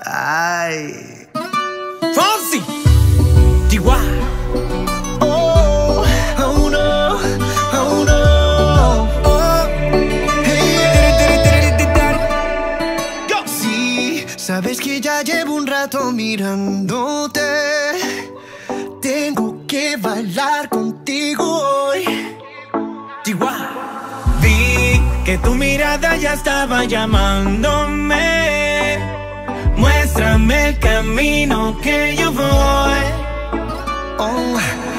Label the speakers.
Speaker 1: Ay.
Speaker 2: Fonsi, Chihuahua.
Speaker 1: Oh, oh no, oh no. Oh, hey. Sí, sabes que ya llevo un rato mirándote. Tengo que bailar contigo hoy.
Speaker 2: Chihuahua. Vi que tu mirada ya estaba llamándome. Muéstrame el camino que yo voy.
Speaker 1: Oh,